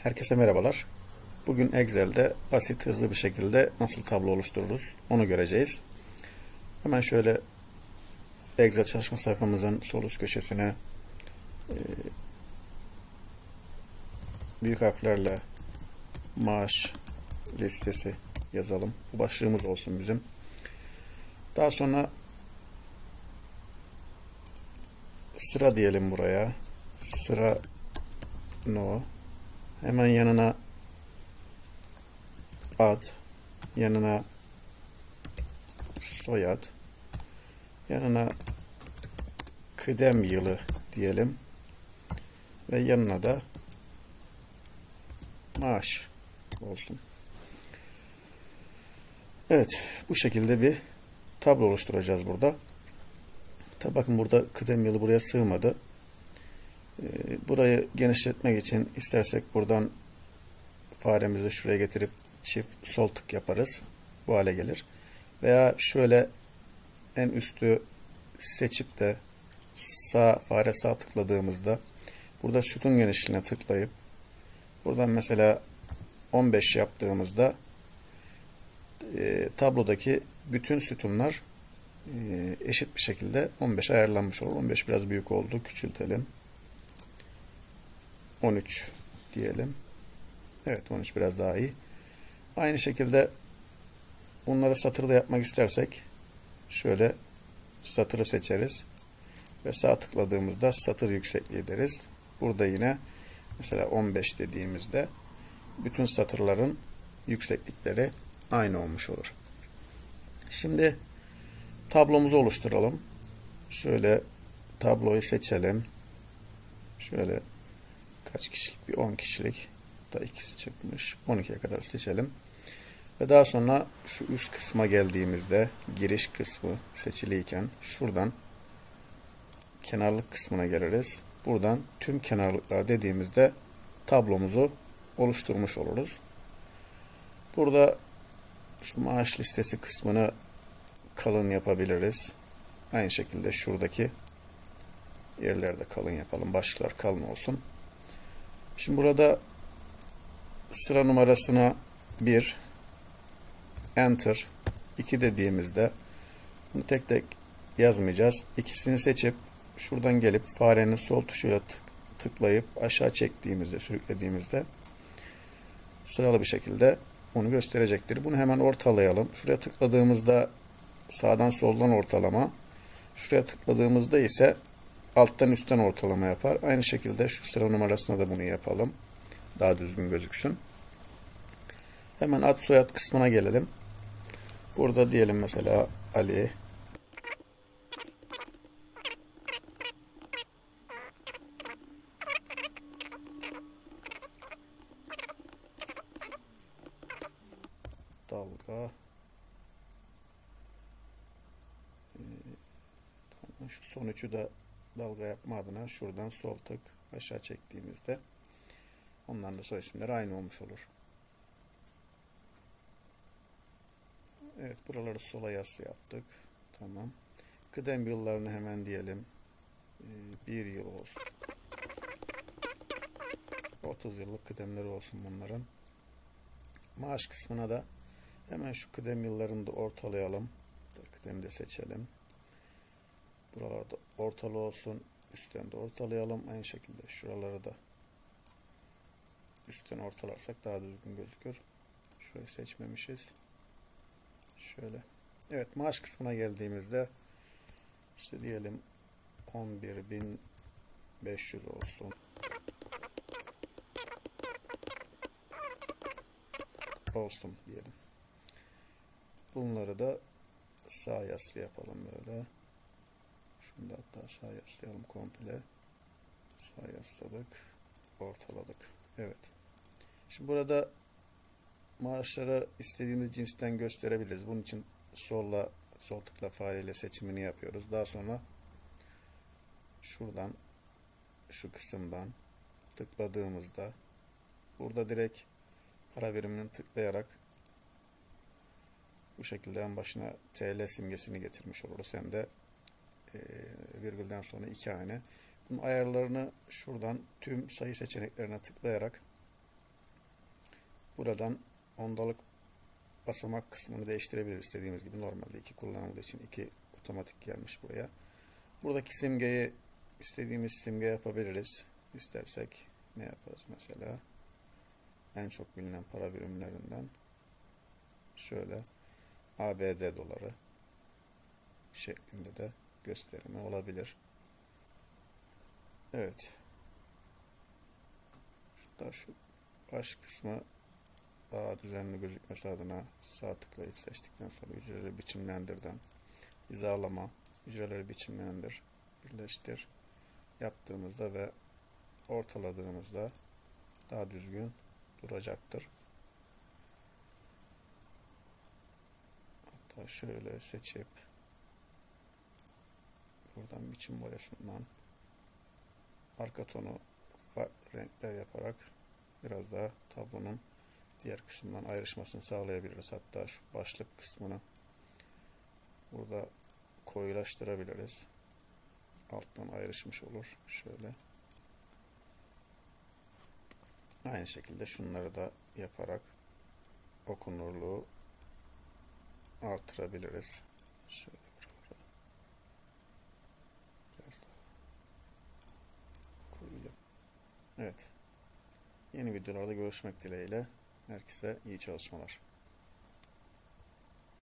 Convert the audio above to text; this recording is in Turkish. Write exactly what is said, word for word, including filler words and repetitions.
Herkese merhabalar. Bugün Excel'de basit, hızlı bir şekilde nasıl tablo oluştururuz onu göreceğiz. Hemen şöyle Excel çalışma sayfamızın sol üst köşesine e, büyük harflerle maaş listesi yazalım. Bu başlığımız olsun bizim. Daha sonra sıra diyelim buraya. Sıra no. Hemen yanına ad, yanına soyad, yanına kıdem yılı diyelim ve yanına da maaş olsun. Evet, bu şekilde bir tablo oluşturacağız burada. Tabi bakın burada kıdem yılı buraya sığmadı. Burayı genişletmek için istersek buradan faremizi şuraya getirip çift sol tık yaparız. Bu hale gelir. Veya şöyle en üstü seçip de sağ fare sağ tıkladığımızda burada sütun genişliğine tıklayıp buradan mesela on beş yaptığımızda e, tablodaki bütün sütunlar e, eşit bir şekilde on beş ayarlanmış olur. on beş biraz büyük oldu. Küçültelim. on üç diyelim. Evet, on üç biraz daha iyi. Aynı şekilde bunları satırda yapmak istersek şöyle satırı seçeriz ve sağ tıkladığımızda satır yüksekliği deriz. Burada yine mesela on beş dediğimizde bütün satırların yükseklikleri aynı olmuş olur. Şimdi tablomuzu oluşturalım. Şöyle tabloyu seçelim. Şöyle kaç kişilik? Bir on kişilik. Da ikisi çıkmış. on ikiye kadar seçelim. Ve daha sonra şu üst kısma geldiğimizde giriş kısmı seçiliyken şuradan kenarlık kısmına geliriz. Buradan tüm kenarlıklar dediğimizde tablomuzu oluşturmuş oluruz. Burada şu maaş listesi kısmını kalın yapabiliriz. Aynı şekilde şuradaki yerlerde kalın yapalım. Başlıklar kalın olsun. Şimdi burada sıra numarasına bir, enter, iki dediğimizde bunu tek tek yazmayacağız. İkisini seçip şuradan gelip farenin sol tuşuyla tıklayıp aşağı çektiğimizde, sürüklediğimizde sıralı bir şekilde onu gösterecektir. Bunu hemen ortalayalım. Şuraya tıkladığımızda sağdan soldan ortalama, şuraya tıkladığımızda ise alttan üstten ortalama yapar. Aynı şekilde şu sıra numarasına da bunu yapalım. Daha düzgün gözüksün. Hemen ad soyad kısmına gelelim. Burada diyelim mesela Ali. Dalga. Ee, şu son üçü de dalga yapma adına şuradan sol tık aşağı çektiğimizde onların da soy isimleri aynı olmuş olur. Evet, buraları sola yassı yaptık. Tamam. Kıdem yıllarını hemen diyelim. Ee, bir yıl olsun. otuz yıllık kıdemleri olsun bunların. Maaş kısmına da hemen şu kıdem yıllarını da ortalayalım. Kıdemi de seçelim. Buralarda ortalı olsun. Üstten de ortalayalım. Aynı şekilde şuraları da üstten ortalarsak daha düzgün gözükür. Şurayı seçmemişiz. Şöyle. Evet, maaş kısmına geldiğimizde işte diyelim on bir bin beş yüz olsun. Olsun diyelim. Bunları da sağ yaslı yapalım böyle. Şunu da hatta sağ yaslayalım komple. Sağ yasladık. Ortaladık. Evet. Şimdi burada maaşları istediğimiz cinsten gösterebiliriz. Bunun için solla, sol tıkla fareyle seçimini yapıyoruz. Daha sonra şuradan, şu kısımdan tıkladığımızda burada direkt para birimini tıklayarak bu şekilde en başına T L simgesini getirmiş oluruz. Hem de e, virgülden sonra iki hane. Bunun ayarlarını şuradan tüm sayı seçeneklerine tıklayarak Buradan ondalık basamak kısmını değiştirebiliriz istediğimiz gibi. Normalde iki kullanıldığı için iki otomatik gelmiş buraya. Buradaki simgeyi istediğimiz simge yapabiliriz. İstersek ne yaparız mesela? En çok bilinen para birimlerinden şöyle A B D doları şeklinde de gösterimi olabilir. Evet. Şurada şu baş kısmı daha düzenli gözükmesi adına sağ tıklayıp seçtikten sonra hücreleri biçimlendirden hizalama, hücreleri biçimlendir, birleştir yaptığımızda ve ortaladığımızda daha düzgün duracaktır. Hatta şöyle seçip buradan biçim boyasından arka tonu farklı renkler yaparak biraz daha tablonun diğer kısımdan ayrışmasını sağlayabiliriz. Hatta şu başlık kısmını burada koyulaştırabiliriz. Alttan ayrışmış olur. Şöyle. Aynı şekilde şunları da yaparak okunurluğu artırabiliriz. Şöyle buralara biraz daha koyacağım. Evet. Yeni videolarda görüşmek dileğiyle. Herkese iyi çalışmalar.